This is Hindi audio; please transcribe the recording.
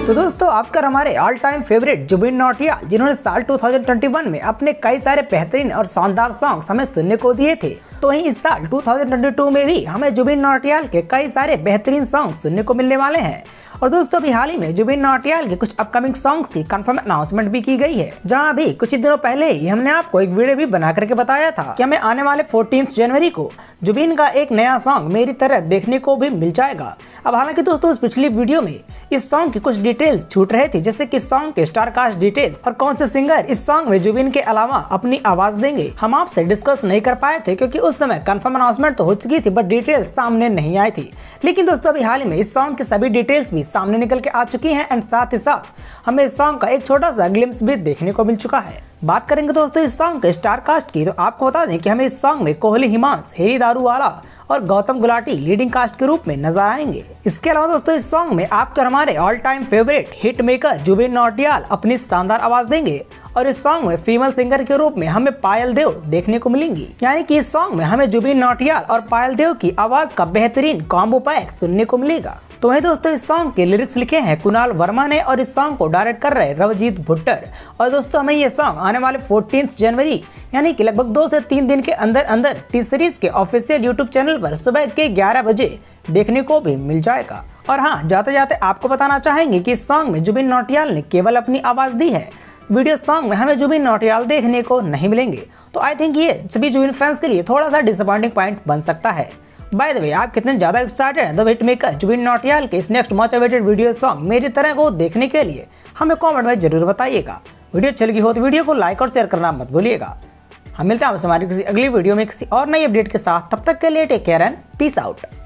तो दोस्तों आपका हमारे all time favourite Jubin Nautiyal, जिन्होंने साल 2021 में अपने कई सारे बेहतरीन और शानदार सॉन्ग्स हमें सुनने को दिए थे, तो वहीं इस साल 2022 में भी हमें जुबिन नौटियाल के कई सारे बेहतरीन सॉन्ग सुनने को मिलने वाले हैं। और दोस्तों अभी हाल ही में जुबिन नौटियाल के कुछ अपकमिंग सॉन्ग्स की कंफर्म अनाउंसमेंट भी की गई है, जहां अभी कुछ ही दिनों पहले ही हमने आपको एक वीडियो भी बना करके बताया था कि हमें आने वाले 14 जनवरी को जुबिन का एक नया सॉन्ग मेरी तरह देखने को भी मिल जाएगा। अब हालांकि दोस्तों उस पिछली वीडियो में इस सॉन्ग की कुछ डिटेल्स छूट रहे थे, जैसे कि सॉन्ग के स्टार कास्ट डिटेल्स और कौन से सिंगर इस सॉन्ग में जुबिन के अलावा अपनी आवाज देंगे, हम आपसे डिस्कस नहीं कर पाए थे क्योंकि उस समय कंफर्म अनाउंसमेंट तो हो चुकी थी बट डिटेल्स सामने नहीं आई थी। लेकिन दोस्तों अभी हाल ही में इस सॉन्ग की सभी डिटेल्स भी सामने निकल के आ चुकी हैं एंड साथ ही साथ हमें इस सॉन्ग का एक छोटा सा ग्लिम्स भी देखने को मिल चुका है। बात करेंगे दोस्तों इस सॉन्ग के स्टार कास्ट की, तो आपको बता दें कि हमें इस सॉन्ग में कोहली हिमांश, हेरी दारूवाला और गौतम गुलाटी लीडिंग कास्ट के रूप में नजर आएंगे। इसके अलावा दोस्तों इस सॉन्ग में आपको हमारे all time favourite hit maker Jubin Nautiyal अपनी शानदार आवाज देंगे और इस सॉन्ग में फीमेल सिंगर के रूप में हमें पायल देव देखने को मिलेंगी। यानी कि इस सॉन्ग में हमें जुबिन नौटियाल और पायल देव की आवाज का बेहतरीन कॉम्बो पैक सुनने को मिलेगा। तो वही दोस्तों इस सॉन्ग के लिरिक्स लिखे हैं कुणाल वर्मा ने और इस सॉन्ग को डायरेक्ट कर रहे रवजीत भुट्टर। और दोस्तों हमें ये सॉन्ग आने वाले 14 जनवरी यानी कि लगभग 2 से 3 दिन के अंदर अंदर टी सीरीज के ऑफिशियल यूट्यूब चैनल पर सुबह के 11 बजे देखने को भी मिल जाएगा। और हाँ, जाते जाते आपको बताना चाहेंगे कि इस सॉन्ग में जुबिन नौटियाल ने केवल अपनी आवाज दी है, वीडियो सॉन्ग में हमें जुबिन नौटियाल देखने को नहीं मिलेंगे। तो आई थिंक ये सभी जुबिन फैंस के लिए थोड़ा सा डिसअपॉइंटिंग पॉइंट बन सकता है। बाय द वे, आप कितने ज्यादा एक्साइटेड हैं the hit maker Jubin Nautiyal के इस next much awaited video song मेरी तरह को देखने के लिए, हमें कमेंट में जरूर बताइएगा। वीडियो अच्छी लगी हो तो वीडियो को लाइक और शेयर करना मत भूलिएगा। हम मिलते हैं आपसे हमारी किसी अगली वीडियो में किसी और नई अपडेट के साथ, तब तक के लिए take care and peace out.